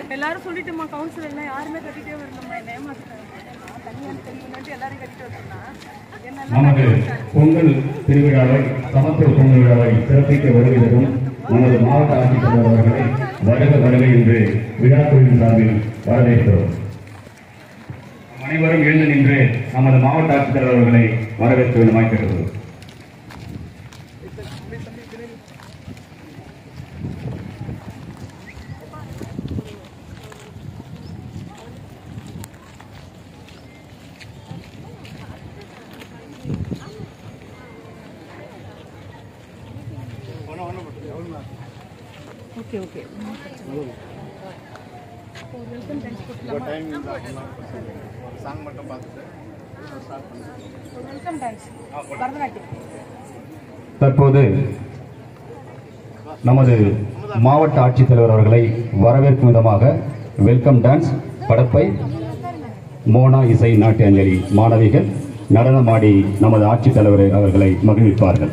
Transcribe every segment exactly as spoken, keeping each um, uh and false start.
எல்லாரும் சொல்லிட்டுமா கவுன்சிலர் எல்லாம் யாருமே கட்டிட்டே வரணும்மா என்ன ஏமாத்துறாங்க. நான் தனியாக தெரியும்னு எல்லாரும் கட்டிட்டு வந்தோம்னா நமது பொங்கல் திருவிழாவை சமத்துவ பொங்கல் விழாவை சிறப்பிக்க வருகிறதும் நமது மாவட்ட ஆட்சித்தலைவர் அவர்களை வருக வருக என்று விழாக்குழுவின் சார்பில் வரவேற்கிறோம். அனைவரும் எழுந்து நின்று நமது மாவட்ட ஆட்சித்தலைவர் அவர்களை வரவேற்க வேண்டுமாய் கேட்டுள்ளோம். ஓகே ஓகே வெல்கம் டான்ஸ் கொடுக்கலாமா? சாங் மட்டும் பார்த்துட்டு வெல்கம் டான்ஸ் பரதநாட்டியம். தற்போது நமது மாவட்ட ஆட்சித்தலைவர் அவர்களை வரவேற்கும் விதமாக வெல்கம் டான்ஸ் படப்பை மோனா இசை நாட்டிய அஞ்சலி மாணவிகள் நடனமாடி நமது ஆட்சித்தலைவர் அவர்களை மகிழ்விப்பார்கள்.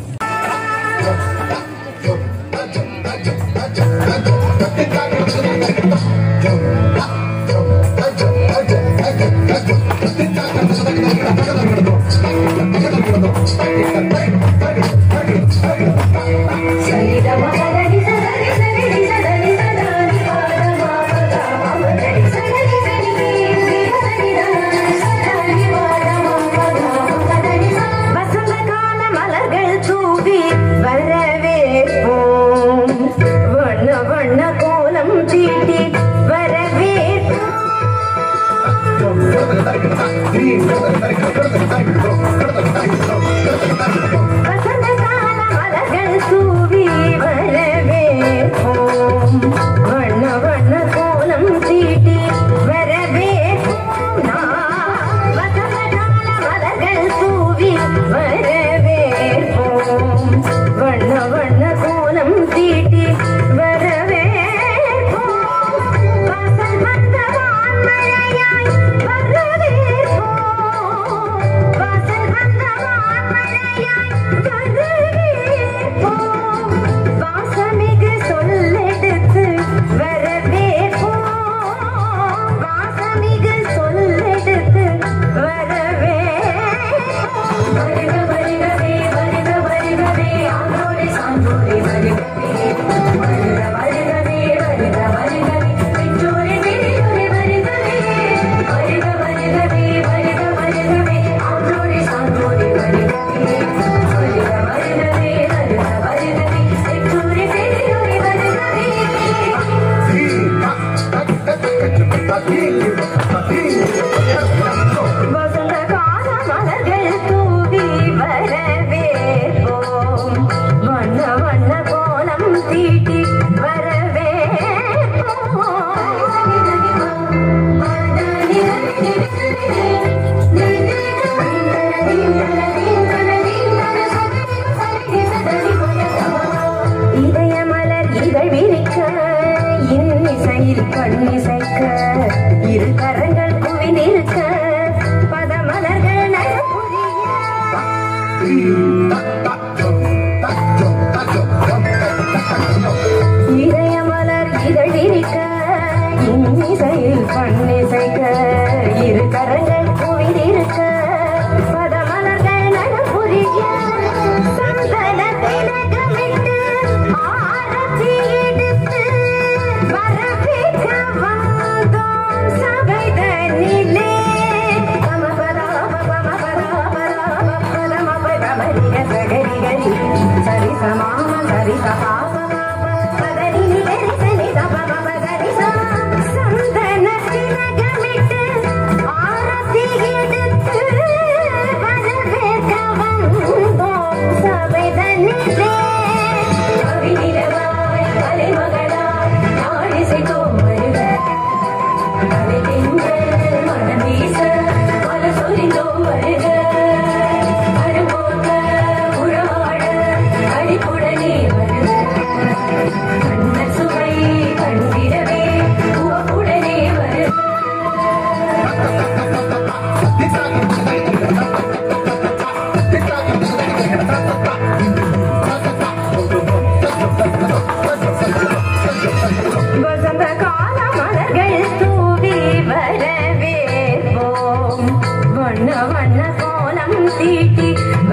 Gari gari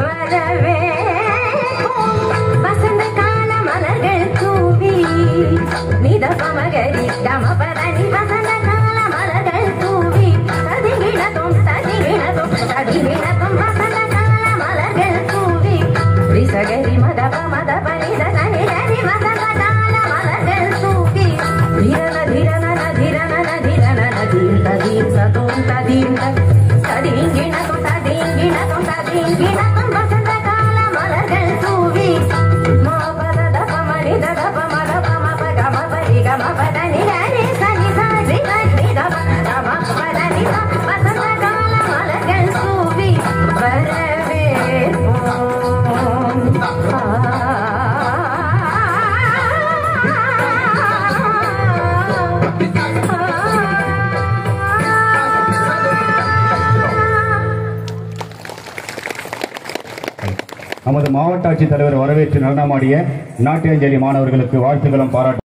வசந்த கால மலர்கள் தூவி நித பமகரி தம பதனி வசந்த கால மலர்கள் தூவி ததிகிணதும் ததிகிணதும் ததிகிணதும் வசந்த கால மலர்கள் தூவி ரிசகரி மதப மதப நித சனிதரி வசந்த கால மலர்கள் தூவி திரன திரன திரன திரன தீர்த்த தீர்த்த தோம் தீர்த்த ததிங்கிணதும் ததிங்கிணதும் ததிங்கிணதும் வசந்த கால மலர்கள் தூவி மாபத தப மணி தப மத பம பக மபரி கம பதனி ஹரி சனி சரி சரி தப தப பதனி வசந்த கால மலர்கள் தூவி வரவேற்போம் நமது மாவட்ட ஆட்சித்தலைவர் வரவேற்று நடனமாடிய நாட்டியாஞ்சலி மாணவர்களுக்கு வாழ்த்துக்களும் பாராட்டு